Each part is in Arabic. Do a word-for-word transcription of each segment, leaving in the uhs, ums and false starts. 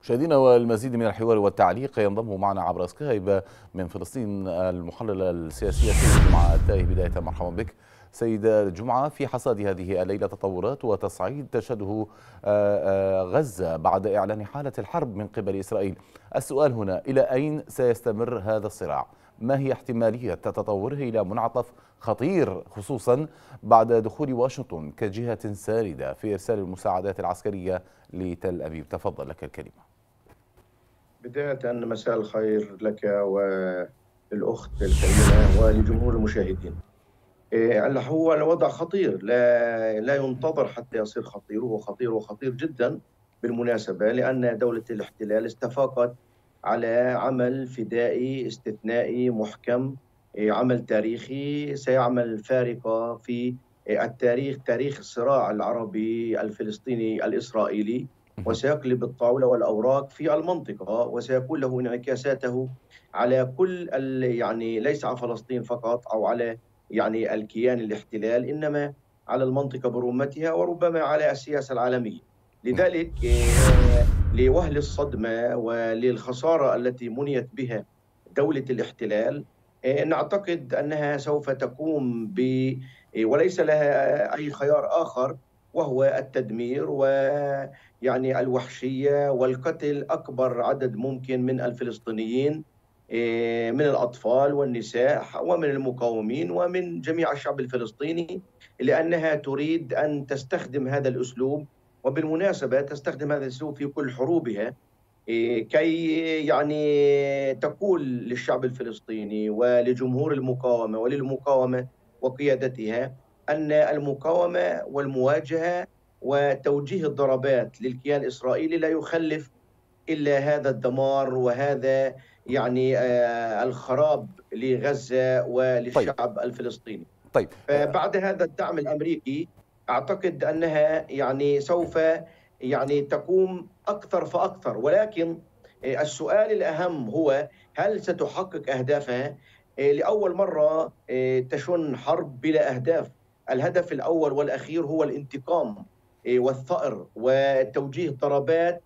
مشاهدينا، والمزيد من الحوار والتعليق ينضم معنا عبر سكايب من فلسطين المحلل السياسي سيد جمعة التاهي. بداية مرحبا بك سيد جمعة. في حصاد هذه الليلة تطورات وتصعيد تشهده غزة بعد إعلان حالة الحرب من قبل إسرائيل. السؤال هنا، إلى أين سيستمر هذا الصراع؟ ما هي احتمالية تطوره إلى منعطف خطير، خصوصا بعد دخول واشنطن كجهة ساردة في إرسال المساعدات العسكرية لتل أبيب؟ تفضل، لك الكلمة. بداية مساء الخير لك وللأخت الكريمة ولجمهور المشاهدين. هو الوضع خطير، لا لا ينتظر حتى يصير خطير، وهو خطير وخطير جدا بالمناسبة، لأن دولة الاحتلال استفاقت على عمل فدائي استثنائي محكم، عمل تاريخي سيعمل فارقة في التاريخ، تاريخ الصراع العربي الفلسطيني الإسرائيلي، وسيقلب الطاولة والأوراق في المنطقة، وسيكون له انعكاساته على كل يعني ليس على فلسطين فقط أو على يعني الكيان الاحتلال، إنما على المنطقة برمتها وربما على السياسة العالمية. لذلك لوهل الصدمة وللخسارة التي منيت بها دولة الاحتلال، نعتقد أنها سوف تقوم ب وليس لها أي خيار آخر، وهو التدمير ويعني الوحشية والقتل أكبر عدد ممكن من الفلسطينيين، من الأطفال والنساء ومن المقاومين ومن جميع الشعب الفلسطيني، لأنها تريد أن تستخدم هذا الأسلوب. وبالمناسبة تستخدم هذا الأسلوب في كل حروبها كي يعني تقول للشعب الفلسطيني ولجمهور المقاومة وللمقاومة وقيادتها أن المقاومة والمواجهة وتوجيه الضربات للكيان الإسرائيلي لا يخلف إلا هذا الدمار وهذا يعني آه الخراب لغزة وللشعب طيب. الفلسطيني. طيب. فبعد هذا الدعم الأمريكي أعتقد أنها يعني سوف يعني تقوم أكثر فأكثر، ولكن السؤال الأهم هو هل ستحقق أهدافها؟ لأول مرة تشن حرب بلا أهداف. الهدف الأول والأخير هو الانتقام والثأر وتوجيه ضربات،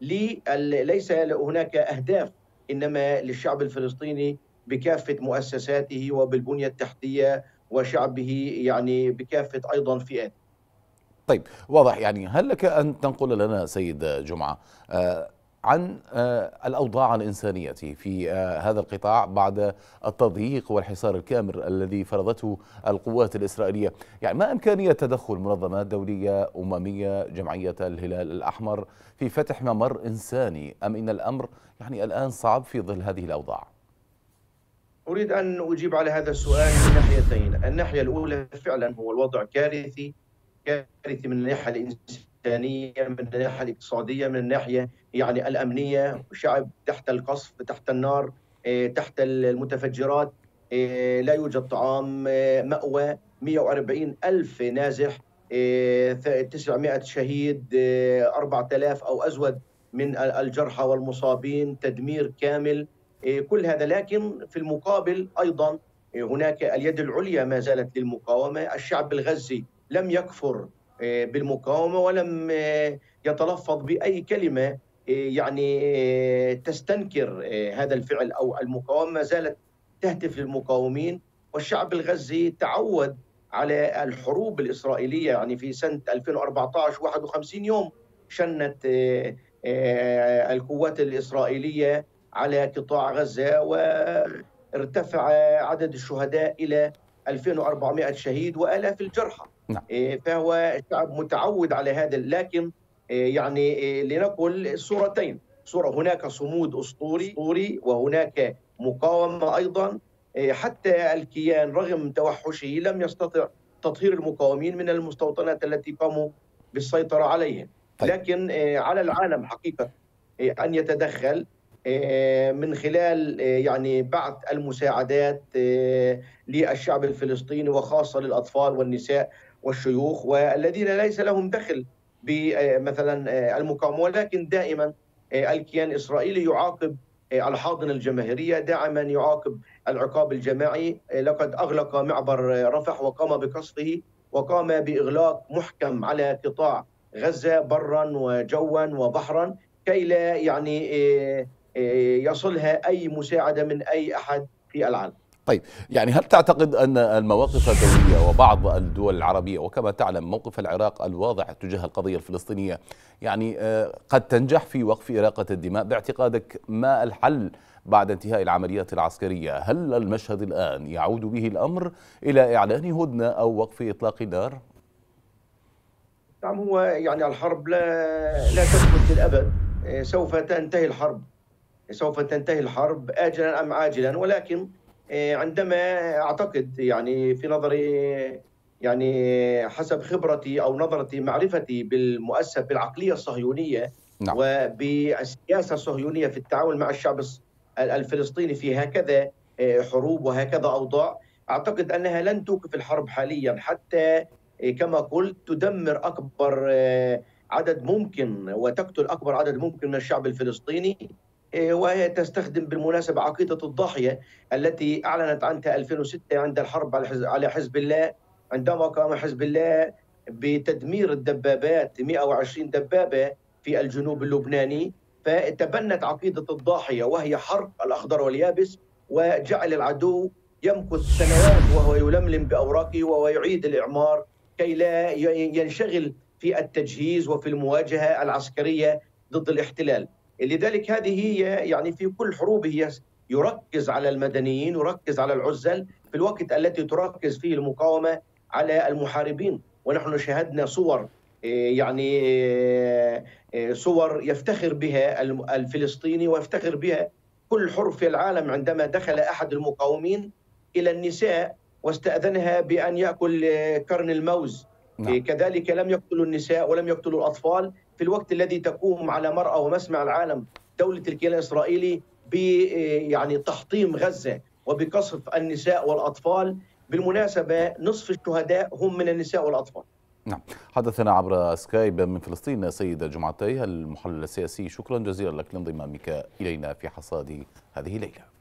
ليس هناك أهداف إنما للشعب الفلسطيني بكافة مؤسساته وبالبنية التحتية وشعبه يعني بكافة أيضا فئات. طيب، واضح. يعني هل لك أن تنقل لنا سيد جمعة عن الأوضاع الإنسانية في هذا القطاع بعد التضييق والحصار الكامل الذي فرضته القوات الإسرائيلية؟ يعني ما إمكانية تدخل منظمات دولية، أممية، جمعية الهلال الأحمر في فتح ممر إنساني، أم إن الأمر يعني الآن صعب في ظل هذه الأوضاع؟ أريد أن أجيب على هذا السؤال من ناحيتين. الناحية الأولى فعلا هو الوضع كارثي، كارثي من الناحية الإنسانية، من الناحية الاقتصادية، من الناحية يعني الأمنية. شعب تحت القصف، تحت النار، تحت المتفجرات، لا يوجد طعام، مأوى، مئة وأربعين ألف نازح، تسعمئة شهيد، أربعة آلاف أو أزود من الجرحى والمصابين، تدمير كامل، كل هذا. لكن في المقابل أيضا هناك اليد العليا ما زالت للمقاومة. الشعب الغزي لم يكفر بالمقاومة ولم يتلفظ بأي كلمة يعني تستنكر هذا الفعل أو المقاومة، ما زالت تهتف للمقاومين. والشعب الغزي تعود على الحروب الإسرائيلية. يعني في سنة ألفين وأربعة عشر واحد وخمسين يوم شنت القوات الإسرائيلية على قطاع غزة، وارتفع عدد الشهداء إلى ألفين وأربعمئة شهيد وآلاف الجرحى. نعم. فهو الشعب متعود على هذا. لكن يعني لنقل الصورتين، صورة هناك صمود أسطوري وهناك مقاومة أيضا. حتى الكيان رغم توحشه لم يستطع تطهير المقاومين من المستوطنات التي قاموا بالسيطرة عليها. لكن على العالم حقيقة أن يتدخل من خلال يعني بعث المساعدات للشعب الفلسطيني، وخاصة للأطفال والنساء والشيوخ والذين ليس لهم دخل بمثلا المقاومة. ولكن دائما الكيان الإسرائيلي يعاقب الحاضنة الجماهيرية، دائما يعاقب العقاب الجماعي. لقد أغلق معبر رفح وقام بقصفه، وقام بإغلاق محكم على قطاع غزة برا وجوا وبحرا. كي لا يعني يصلها أي مساعدة من أي أحد في العالم. طيب، يعني هل تعتقد أن المواقف الدولية وبعض الدول العربية وكما تعلم موقف العراق الواضح تجاه القضية الفلسطينية يعني قد تنجح في وقف إراقة الدماء؟ باعتقادك ما الحل بعد انتهاء العمليات العسكرية؟ هل المشهد الآن يعود به الأمر إلى إعلان هدنة أو وقف إطلاق النار؟ نعم، هو يعني الحرب لا لا تثبت للأبد. سوف تنتهي الحرب سوف تنتهي الحرب آجلا أم عاجلا، ولكن عندما أعتقد يعني في نظري يعني حسب خبرتي أو نظرتي معرفتي بالمؤسسة بالعقلية الصهيونية نعم. وبالسياسة الصهيونية في التعامل مع الشعب الفلسطيني في هكذا حروب وهكذا أوضاع، أعتقد أنها لن توقف الحرب حاليا حتى كما قلت تدمر أكبر عدد ممكن وتقتل أكبر عدد ممكن من الشعب الفلسطيني. وهي تستخدم بالمناسبة عقيدة الضاحية التي أعلنت عنها ألفين وستة عند الحرب على حزب الله، عندما قام حزب الله بتدمير الدبابات مئة وعشرين دبابة في الجنوب اللبناني، فتبنت عقيدة الضاحية وهي حرق الأخضر واليابس، وجعل العدو يمكث سنوات وهو يلملم بأوراقه وهو يعيد الإعمار كي لا ينشغل في التجهيز وفي المواجهة العسكرية ضد الاحتلال. لذلك هذه هي يعني في كل حروبه يركز على المدنيين، يركز على العزل في الوقت التي تركز فيه المقاومة على المحاربين. ونحن شاهدنا صور يعني صور يفتخر بها الفلسطيني ويفتخر بها كل حر في العالم عندما دخل أحد المقاومين إلى النساء واستأذنها بأن يأكل قرن الموز. نعم. كذلك لم يقتلوا النساء ولم يقتلوا الأطفال في الوقت الذي تقوم على مرأى ومسمع العالم دولة الكيان الإسرائيلي ب يعني تحطيم غزة وبقصف النساء والأطفال. بالمناسبة نصف الشهداء هم من النساء والأطفال. نعم. حدثنا عبر سكايب من فلسطين سيد جمعتي المحلل السياسي، شكرا جزيلا لك لانضمامك إلينا في حصاد هذه الليلة.